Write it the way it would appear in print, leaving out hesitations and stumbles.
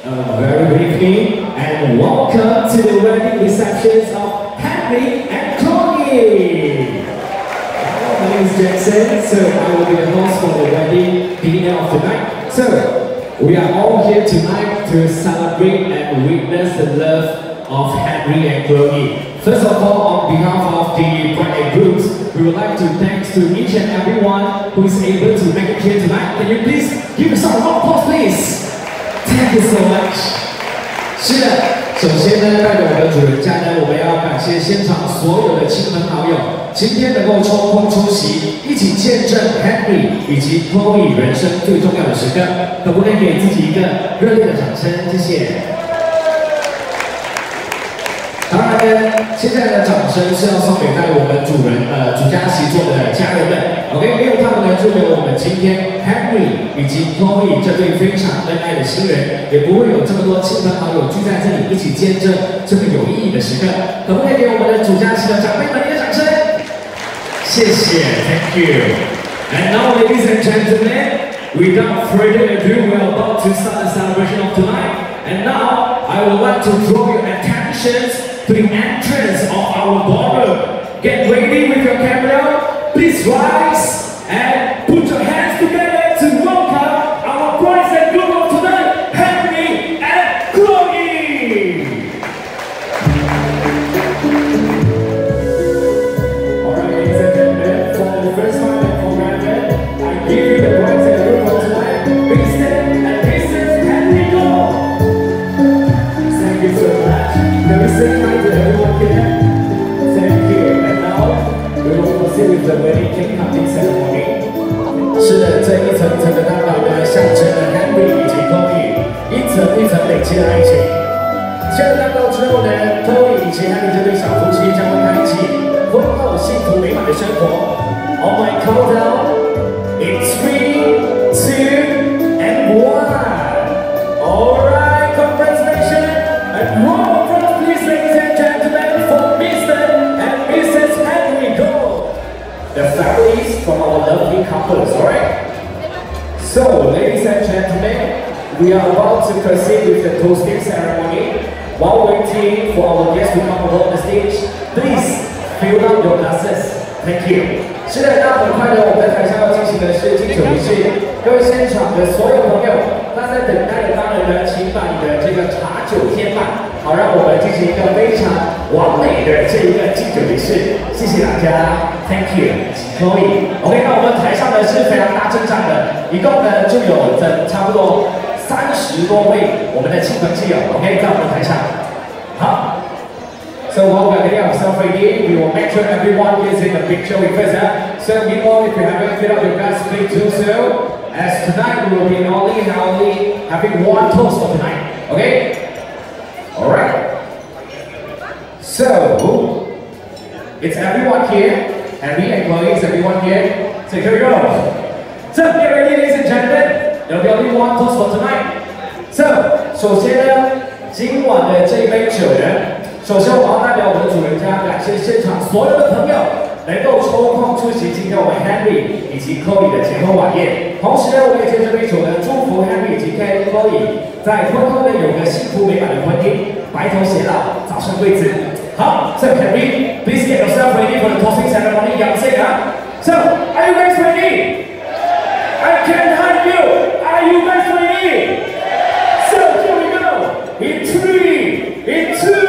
Very good evening and welcome to the wedding receptions of Henry and Chloe. My name is Jackson, so I will be the host for the wedding dinner of tonight. So, we are all here tonight to celebrate and witness the love of Henry and Chloe. First of all, on behalf of the bride and grooms, we would like to thank to each and everyone who is able to make it here tonight. Can you please give us a round of applause, please? Thank you so much. 是的，首先呢，代表我的主人家呢，我们要感谢现场所有的亲朋好友，今天能够抽空出席，一起见证 Henry 以及 Chloe 人生最重要的时刻，可不可以给自己一个热烈的掌声？谢谢。当然呢，现在的掌声是要送给在我们主家席座的家人们。OK， 没有他们呢，就没有我们今天 Henry 以及 Chloe 这对非常恩爱的新人，也不会有这么多亲朋好友聚在这里一起见证这个有意义的时刻。可不可以给我们的主家席的长辈们一个掌声？谢谢 ，Thank you. And now, ladies and gentlemen, without further ado, we are about to start the celebration of tonight. And now, I would like to draw your attention to the entrance of our ballroom. Get ready with your camera. Please rise and put your hands together to welcome our brides and groom of tonight, Henry and Chloe. Alright, ladies and gentlemen, for the first time and for granted, I give you the brides and groom of tonight, Winston and Mrs. Henry Goh. Thank you so much. Let me say hi to everyone here. Thank you. And now we will proceed with the wedding cake cutting ceremony. 是的，这一层层的蛋糕呢，象征了 Henry 以及 Chloe 一层一层累积的爱情。切了蛋糕之后呢 ，Chloe 以及 Henry 这对小夫妻将会开启婚后幸福美满的生活。On my countdown, it's 3, 2, and 1. Alright, congratulations and roll of applause, please, ladies and gentlemen, for Mr. and Mrs. Henry Goh, the families from our lovely couples, alright? So, ladies and gentlemen, we are about to proceed with the toasting ceremony. While waiting for our guests to come along the stage, please fill up your glasses. Thank you. 是的，那很快呢，我们在台上要进行的是敬酒仪式。各位现场的所有朋友，那在等待的当然呢，请把你的这个茶酒添满，好让我们进行一个非常完美的这一个敬酒仪式。谢谢大家 ，Thank you， Chloe。OK， 那我们台上呢是非常大阵仗的，一共呢就有差不多30多位我们的亲朋戚友 ，OK， 在我们台上。好。So while we are getting ourselves ready, we will make sure everyone is in the picture with us. So meanwhile, if you haven't filled up your glass, please do so. As tonight we will be only having one toast for tonight. Okay? Alright. So, it's everyone here. Henry and Chloe, is everyone here? So here we go. So get ready, ladies and gentlemen. There will be only one toast for tonight. So, 首先呢，今晚的这一杯酒呢。首先，我要代表我们的主人家感谢现场所有的朋友能够抽空出席今天我们 Henry 以及 Chloe 的结婚晚宴。同时呢，我也借这杯酒呢，祝福 Henry 以及 Chloe 在婚后呢有个幸福美满的婚姻，白头偕老，早生贵子。好 ，So Henry, please get yourself ready for the toasting ceremony. 杨先啊 ，So are you guys ready? I can't hear you. Are you guys ready? So here we go. In 3, in 2.